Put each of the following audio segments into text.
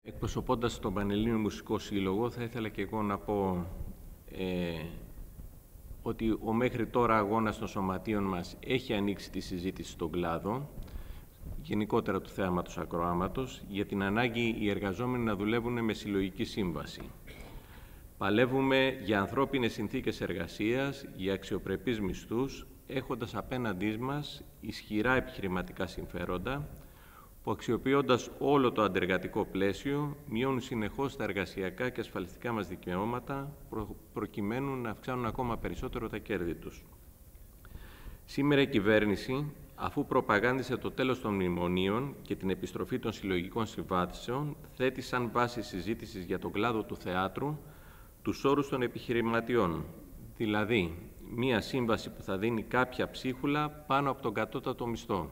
Εκπροσωπώντας τον Πανελλήνιο Μουσικό Σύλλογο, θα ήθελα και εγώ να πω ότι ο μέχρι τώρα αγώνας των σωματείων μας έχει ανοίξει τη συζήτηση στον κλάδο, γενικότερα του θεάματος ακροάματος, για την ανάγκη οι εργαζόμενοι να δουλεύουν με συλλογική σύμβαση. Παλεύουμε για ανθρώπινες συνθήκες εργασίας, για αξιοπρεπείς μισθούς, έχοντας απέναντί μας ισχυρά επιχειρηματικά συμφέροντα, που αξιοποιώντας όλο το αντεργατικό πλαίσιο, μειώνουν συνεχώς τα εργασιακά και ασφαλιστικά μας δικαιώματα, προκειμένου να αυξάνουν ακόμα περισσότερο τα κέρδη τους. Σήμερα η κυβέρνηση, αφού προπαγάνδισε το τέλος των μνημονίων και την επιστροφή των συλλογικών συμβάσεων, θέτει σαν βάση συζήτησης για τον κλάδο του θεάτρου τους όρους των επιχειρηματιών, δηλαδή μία σύμβαση που θα δίνει κάποια ψίχουλα πάνω από τον κατώτατο μισθό.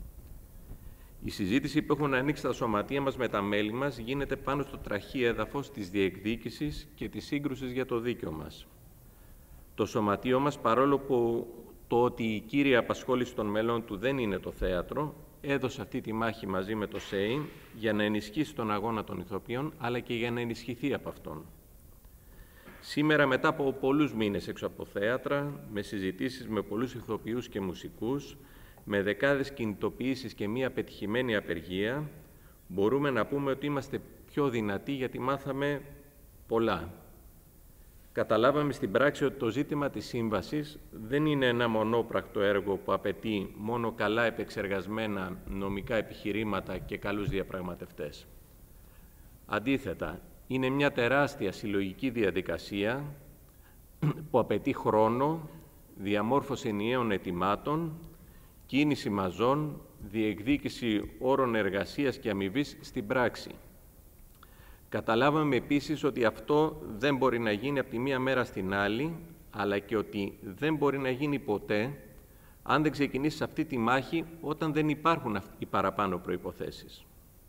Η συζήτηση που έχουν ανοίξει τα σωματεία μας με τα μέλη μας γίνεται πάνω στο τραχή έδαφος της διεκδίκησης και της σύγκρουσης για το δίκαιο μας. Το σωματείο μας, παρόλο που ότι η κύρια απασχόληση των μελών του δεν είναι το θέατρο, έδωσε αυτή τη μάχη μαζί με το ΣΕΙ για να ενισχύσει τον αγώνα των ηθοποιών, αλλά και για να ενισχυθεί από αυτόν. Σήμερα, μετά από πολλούς μήνες έξω από θέατρα, με συζητήσεις με πολλούς ηθοποιούς και μουσικούς, με δεκάδες κινητοποιήσεις και μία πετυχημένη απεργία, μπορούμε να πούμε ότι είμαστε πιο δυνατοί γιατί μάθαμε πολλά. Καταλάβαμε στην πράξη ότι το ζήτημα της σύμβασης δεν είναι ένα μονόπρακτο έργο που απαιτεί μόνο καλά επεξεργασμένα νομικά επιχειρήματα και καλούς διαπραγματευτές. Αντίθετα, είναι μια τεράστια συλλογική διαδικασία που απαιτεί χρόνο, διαμόρφωση ενιαίων αιτημάτων, κίνηση μαζών, διεκδίκηση όρων εργασίας και αμοιβής στην πράξη. Καταλάβαμε επίσης ότι αυτό δεν μπορεί να γίνει από τη μία μέρα στην άλλη, αλλά και ότι δεν μπορεί να γίνει ποτέ αν δεν ξεκινήσεις αυτή τη μάχη όταν δεν υπάρχουν οι παραπάνω προϋποθέσεις.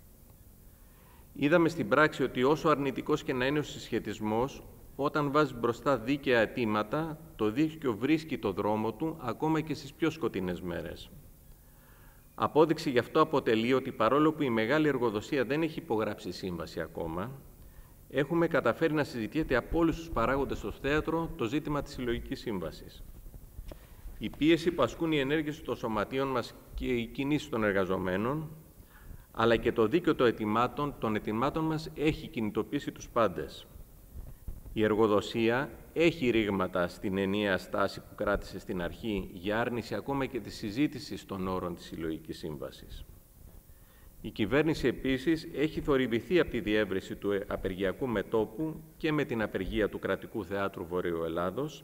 Είδαμε στην πράξη ότι όσο αρνητικός και να είναι ο συσχετισμός, όταν βάζεις μπροστά δίκαια αιτήματα, το δίκαιο βρίσκει το δρόμο του ακόμα και στις πιο σκοτεινές μέρες. Απόδειξη γι' αυτό αποτελεί ότι παρόλο που η μεγάλη εργοδοσία δεν έχει υπογράψει σύμβαση ακόμα, έχουμε καταφέρει να συζητιέται από όλους τους παράγοντες στο θέατρο το ζήτημα της συλλογικής σύμβασης. Η πίεση που ασκούν οι ενέργειες των σωματείων μας και οι κινήσεις των εργαζομένων, αλλά και το δίκαιο των αιτημάτων μας έχει κινητοποιήσει τους πάντες. Η εργοδοσία έχει ρήγματα στην ενιαία στάση που κράτησε στην αρχή για άρνηση ακόμα και της συζήτησης των όρων της συλλογικής σύμβασης. Η κυβέρνηση επίσης έχει θορυβηθεί από τη διεύρυνση του απεργιακού μετώπου και με την απεργία του Κρατικού Θεάτρου Βορείου Ελλάδος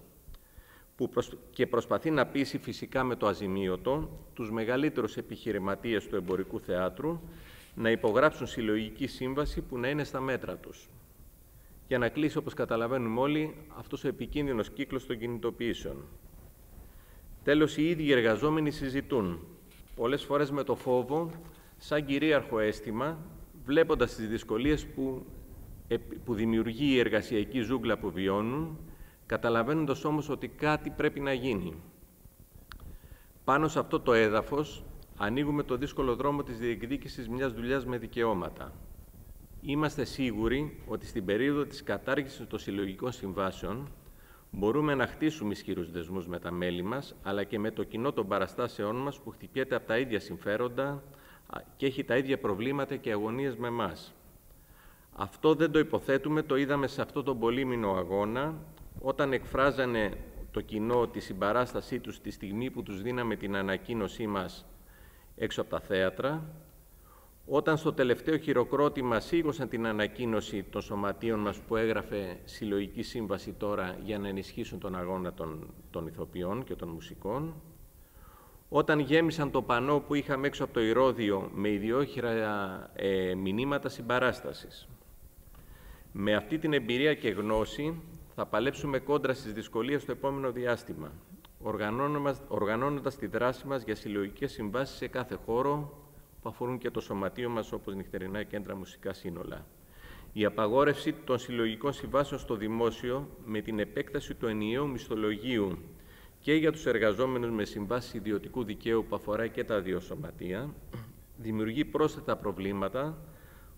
και προσπαθεί να πείσει φυσικά με το αζημίωτο τους μεγαλύτερους επιχειρηματίες του εμπορικού θεάτρου να υπογράψουν συλλογική σύμβαση που να είναι στα μέτρα τους. Για να κλείσει, όπως καταλαβαίνουμε όλοι, αυτός ο επικίνδυνος κύκλος των κινητοποιήσεων. Τέλος, οι ίδιοι εργαζόμενοι συζητούν, πολλές φορές με το φόβο, σαν κυρίαρχο αίσθημα, βλέποντας τις δυσκολίες που δημιουργεί η εργασιακή ζούγκλα που βιώνουν, καταλαβαίνοντας όμως ότι κάτι πρέπει να γίνει. Πάνω σε αυτό το έδαφος, ανοίγουμε το δύσκολο δρόμο της διεκδίκησης μιας δουλειάς με δικαιώματα. Είμαστε σίγουροι ότι στην περίοδο της κατάργησης των συλλογικών συμβάσεων μπορούμε να χτίσουμε ισχυρούς δεσμούς με τα μέλη μας, αλλά και με το κοινό των παραστάσεών μας που χτυπιέται από τα ίδια συμφέροντα και έχει τα ίδια προβλήματα και αγωνίες με εμάς. Αυτό δεν το υποθέτουμε, το είδαμε σε αυτό τον πολύμηνο αγώνα, όταν εκφράζανε το κοινό τη συμπαράστασή τους τη στιγμή που τους δίναμε την ανακοίνωσή μας έξω από τα θέατρα, όταν στο τελευταίο χειροκρότημα σίγωσαν την ανακοίνωση των σωματείων μας που έγραφε συλλογική σύμβαση τώρα για να ενισχύσουν τον αγώνα των ηθοποιών και των μουσικών, όταν γέμισαν το πανό που είχαμε έξω από το Ηρώδειο με ιδιόχειρα μηνύματα συμπαράστασης. Με αυτή την εμπειρία και γνώση θα παλέψουμε κόντρα στις δυσκολίες στο επόμενο διάστημα, οργανώνοντας τη δράση μας για συλλογικές συμβάσεις σε κάθε χώρο που αφορούν και το σωματείο μας, όπως νυχτερινά κέντρα μουσικά σύνολα. Η απαγόρευση των συλλογικών συμβάσεων στο δημόσιο με την επέκταση του ενιαίου μισθολογίου και για τους εργαζόμενους με συμβάσεις ιδιωτικού δικαίου που αφορά και τα δύο σωματεία, δημιουργεί πρόσθετα προβλήματα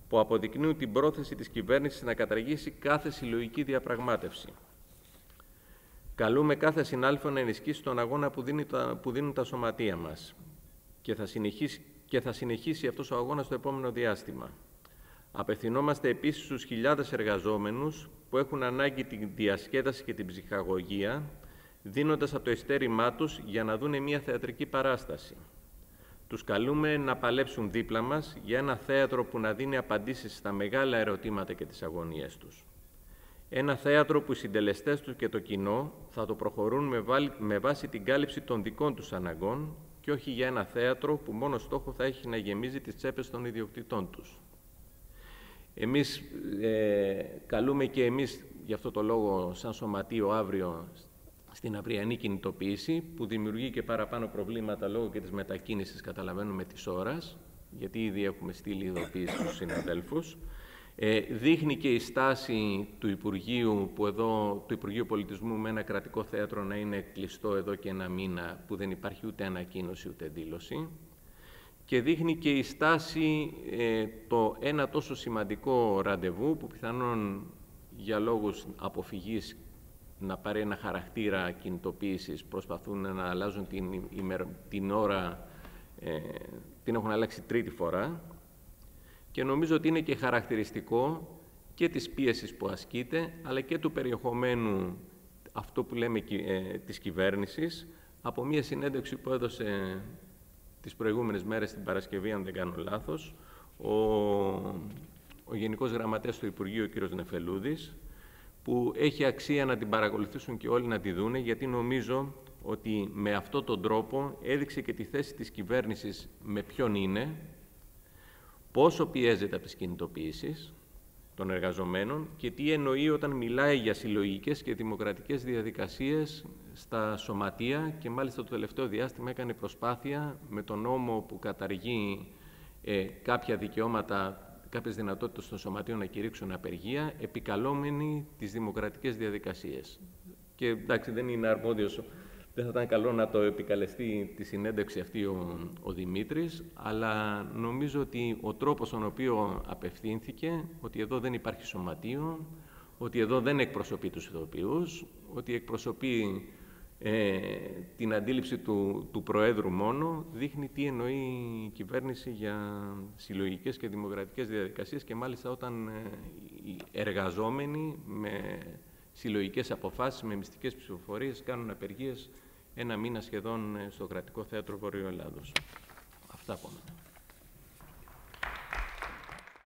που αποδεικνύουν την πρόθεση της κυβέρνησης να καταργήσει κάθε συλλογική διαπραγμάτευση. Καλούμε κάθε συνάδελφο να ενισχύσει τον αγώνα που δίνουν τα σωματεία μας και θα συνεχίσει αυτός ο αγώνας στο επόμενο διάστημα. Απευθυνόμαστε επίσης στους χιλιάδες εργαζόμενους που έχουν ανάγκη την διασκέδαση και την ψυχαγωγία, δίνοντας από το ειστέρημά τους για να δούνε μια θεατρική παράσταση. Τους καλούμε να παλέψουν δίπλα μας για ένα θέατρο που να δίνει απαντήσεις στα μεγάλα ερωτήματα και τις αγωνίες τους. Ένα θέατρο που οι συντελεστές του και το κοινό θα το προχωρούν με βάση την κάλυψη των δικών τους αναγκών και όχι για ένα θέατρο που μόνο στόχο θα έχει να γεμίζει τις τσέπες των ιδιοκτητών τους. Εμείς καλούμε και εμείς, γι' αυτό το λόγο, σαν σωματείο αύριο στην αυριανή κινητοποίηση, που δημιουργεί και παραπάνω προβλήματα λόγω και της μετακίνησης, καταλαβαίνουμε, της ώρας, γιατί ήδη έχουμε στείλει ειδοποίηση στους συναδέλφους. Δείχνει και η στάση του Υπουργείου, του Υπουργείου Πολιτισμού, με ένα κρατικό θέατρο να είναι κλειστό εδώ και ένα μήνα, που δεν υπάρχει ούτε ανακοίνωση ούτε δήλωση. Και δείχνει και η στάση το ένα τόσο σημαντικό ραντεβού, που πιθανόν για λόγους αποφυγής να πάρει ένα χαρακτήρα κινητοποίησης, προσπαθούν να αλλάζουν την ώρα, την έχουν αλλάξει τρίτη φορά, και νομίζω ότι είναι και χαρακτηριστικό και της πίεσης που ασκείται, αλλά και του περιεχομένου, αυτό που λέμε, της κυβέρνησης, από μια συνέντευξη που έδωσε τις προηγούμενες μέρες, την Παρασκευή, αν δεν κάνω λάθος, ο Γενικός Γραμματέας του Υπουργείου, ο κ. Νεφελούδης, που έχει αξία να την παρακολουθήσουν και όλοι να τη δούνε, γιατί νομίζω ότι με αυτόν τον τρόπο έδειξε και τη θέση της κυβέρνησης με ποιον είναι, πόσο πιέζεται από τις κινητοποιήσεις των εργαζομένων και τι εννοεί όταν μιλάει για συλλογικές και δημοκρατικές διαδικασίες στα σωματεία, και μάλιστα το τελευταίο διάστημα έκανε προσπάθεια με τον νόμο που καταργεί κάποια δικαιώματα, κάποιες δυνατότητες των σωματείων να κηρύξουν απεργία, επικαλόμενοι τις δημοκρατικές διαδικασίες. Και εντάξει, δεν είναι αρμόδιος, δεν θα ήταν καλό να το επικαλεστεί τη συνέντευξη αυτή ο Δημήτρης, αλλά νομίζω ότι ο τρόπος στον οποίο απευθύνθηκε, ότι εδώ δεν υπάρχει σωματείο, ότι εδώ δεν εκπροσωπεί τους ηθοποιούς, ότι εκπροσωπεί την αντίληψη του Προέδρου μόνο, δείχνει τι εννοεί η κυβέρνηση για συλλογικές και δημοκρατικές διαδικασίες, και μάλιστα όταν οι εργαζόμενοι με συλλογικές αποφάσεις, με μυστικές ψηφοφορίες κάνουν απεργίες ένα μήνα σχεδόν στο Κρατικό Θέατρο Βορείου Ελλάδος. Αυτά από μένα.